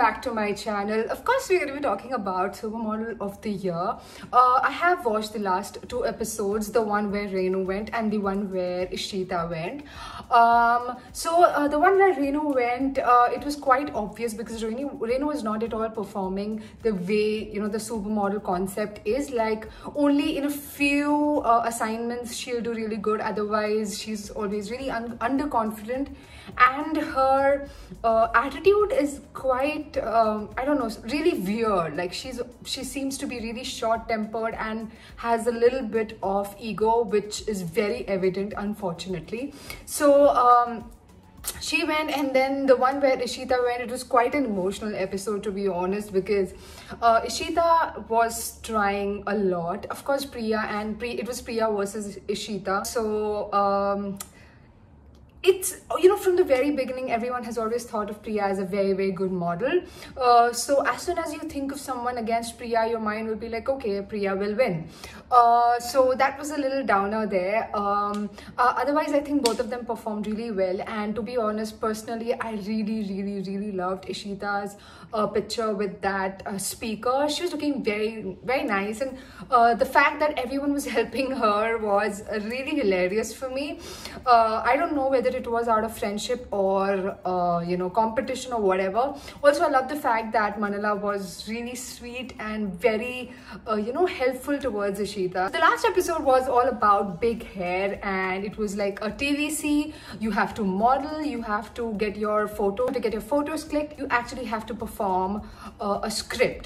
back to my channel. Of course, we're going to be talking about Supermodel of the Year. I have watched the last 2 episodes, the one where Renu went and the one where Ishita went. The one where Renu went, it was quite obvious because Renu was not at all performing the way, the supermodel concept is. Like, only in a few assignments she'll do really good, otherwise she's always really underconfident, and her attitude is quite I don't know, really weird. Like, she seems to be really short-tempered and has a little bit of ego, which is very evident, unfortunately. So she went, and then the one where Ishita went, it was quite an emotional episode, to be honest, because Ishita was trying a lot. Of course, it was Priya versus Ishita. So it's, from the very beginning, everyone has always thought of Priya as a very, very good model. So as soon as you think of someone against Priya, your mind will be like, okay, Priya will win. So that was a little downer there. Otherwise, I think both of them performed really well. And to be honest, personally, I really, really, really loved Ishita's picture with that speaker. She was looking very, very nice. And the fact that everyone was helping her was really hilarious for me. I don't know whether it was out of friendship or competition or whatever. Also, I love the fact that Manala was really sweet and very helpful towards Ishita. The last episode was all about big hair, and it was like a TVC. You have to model, you have to get your photo. To get your photos clicked, you actually have to perform a script.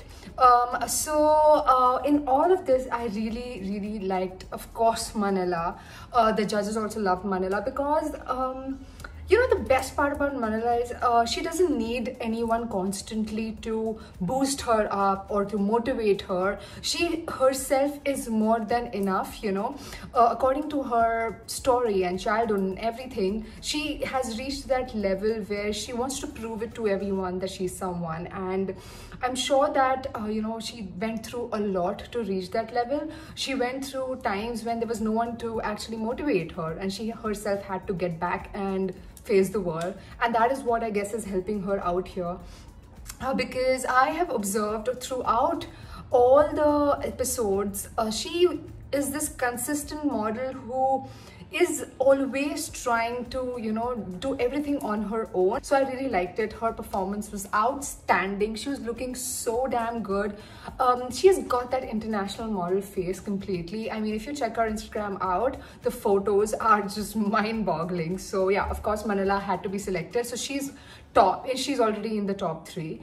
In all of this, I really, really liked, of course, Manala. The judges also loved Manala because the best part about Manala is she doesn't need anyone constantly to boost her up or to motivate her. She herself is more than enough, according to her story and childhood and everything. She has reached that level where she wants to prove it to everyone that she's someone, and I'm sure that she went through a lot to reach that level. She went through times when there was no one to actually motivate her, and she herself had to get back and face the world, and that is what I guess is helping her out here. Because I have observed throughout all the episodes, she is this consistent model who is always trying to do everything on her own. So I really liked it. Her performance was outstanding. She was looking so damn good. She has got that international model face completely. I mean, if you check her Instagram out, the photos are just mind-boggling. So yeah, of course Manala had to be selected, so she's already in the top 3.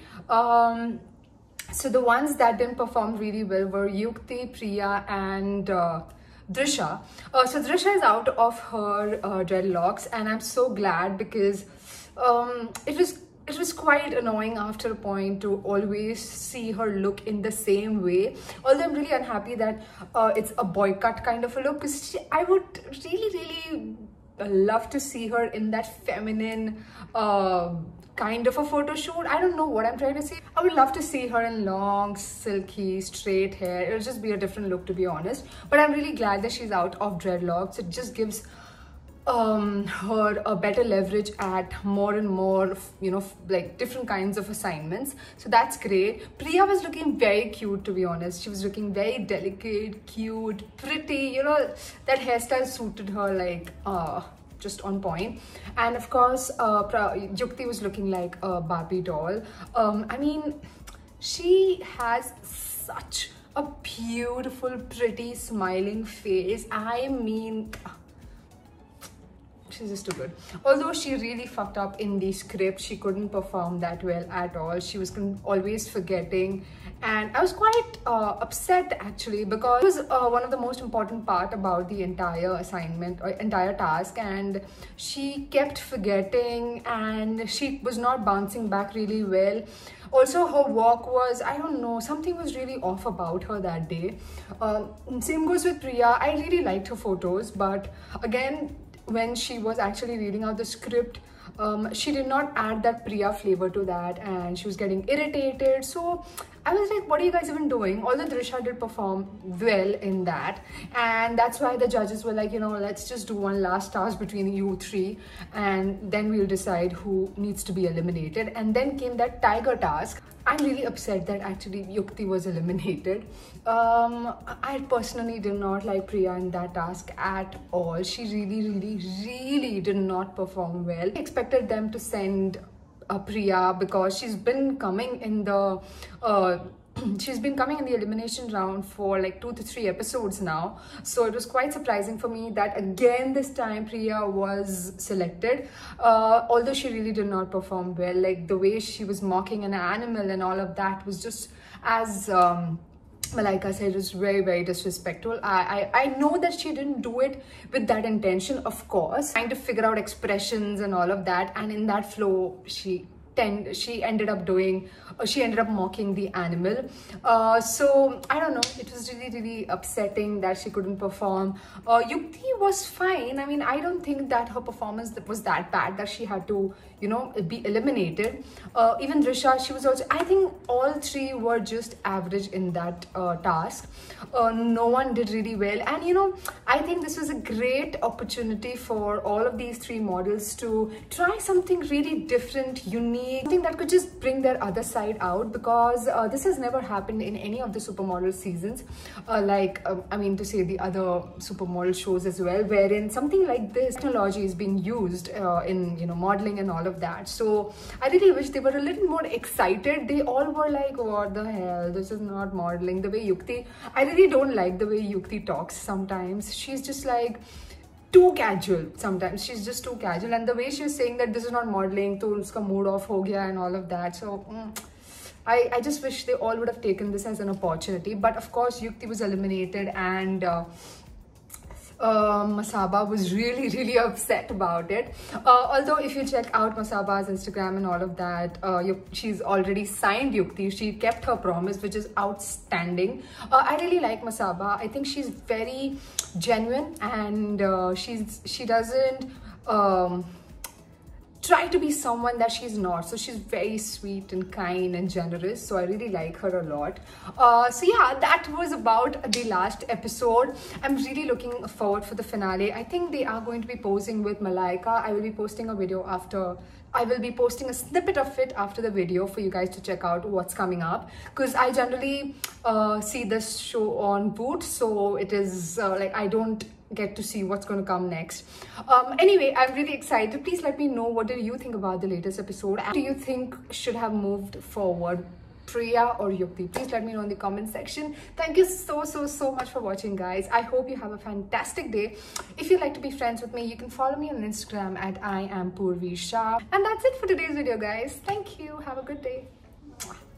So the ones that didn't perform really well were Yukti, Priya, and Drisha. So Drisha is out of her dreadlocks, and I'm so glad, because it was quite annoying after a point to always see her look in the same way. Although I'm really unhappy that it's a boycott kind of a look, because I would really, really love to see her in that feminine kind of a photo shoot. I don't know what I'm trying to say. I would love to see her in long, silky, straight hair. It'll just be a different look, to be honest. But I'm really glad that she's out of dreadlocks. It just gives her a better leverage at more and more, like different kinds of assignments. So that's great. Priya was looking very cute, to be honest. She was looking very delicate, cute, pretty. That hairstyle suited her like just on point. And of course, Yukti was looking like a Barbie doll. I mean, she has such a beautiful, pretty, smiling face. I mean, she's just too good. Although she really fucked up in the script, she couldn't perform that well at all. She was always forgetting, and I was quite upset actually, because it was one of the most important part about the entire assignment or entire task, and she kept forgetting and she was not bouncing back really well. Also, her walk was, I don't know, something was really off about her that day. Same goes with Priya. I really liked her photos, but again, when she was actually reading out the script, she did not add that Priya flavor to that, and she was getting irritated. So I was like, what are you guys even doing? Although Drisha did perform well in that, and that's why the judges were like, you know, let's just do one last task between you three, and then we'll decide who needs to be eliminated. And then came that tiger task. I'm really upset that actually Yukti was eliminated. I personally did not like Priya in that task at all. She really did not perform well. I expected them to send Priya because she's been coming in the elimination round for like 2 to 3 episodes now. So it was quite surprising for me that again this time Priya was selected. Although she really did not perform well. Like the way she was mocking an animal and all of that was just, as Malaika said, it was very disrespectful. I know that she didn't do it with that intention, of course, trying to figure out expressions and all of that, and in that flow she ended up mocking the animal. So I don't know, it was really upsetting that she couldn't perform. Yukti was fine. I mean, I don't think that her performance was that bad that she had to, you know, be eliminated. Even Drisha, she was also, I think all three were just average in that task. No one did really well, and you know, I think this was a great opportunity for all of these 3 models to try something really different, unique, something that could just bring their other side out, because this has never happened in any of the Supermodel seasons, I mean to say the other Supermodel shows as well, wherein something like this technology is being used in, you know, modeling and all of that. So I really wish they were a little more excited. They all were like, what the hell, this is not modeling. The way Yukti, I really don't like the way Yukti talks sometimes. She's just like too casual. Sometimes she's just too casual, and the way she was saying that this is not modeling, to uska mood off ho gaya and all of that. So I just wish they all would have taken this as an opportunity. But of course Yukti was eliminated, and Masaba was really upset about it. Although if you check out Masaba's Instagram and all of that, she's already signed Yukti. She kept her promise, which is outstanding. I really like Masaba. I think she's very genuine, and she doesn't try to be someone that she's not. So she's very sweet and kind and generous. So I really like her a lot. So yeah, that was about the last episode. I'm really looking forward for the finale. I think they are going to be posing with Malaika. I will be posting a video after. I will be posting a snippet of it after the video for you guys to check out what's coming up, because I generally see this show on boot, so it is like I don't get to see what's going to come next. Anyway, I'm really excited. Please let me know, what do you think about the latest episode? And do you think should have moved forward, Priya or Yukti? Please let me know in the comment section. Thank you so much for watching, guys. I hope you have a fantastic day. If you'd like to be friends with me, you can follow me on Instagram at I am Purvi Shah. And that's it for today's video, guys. Thank you. Have a good day.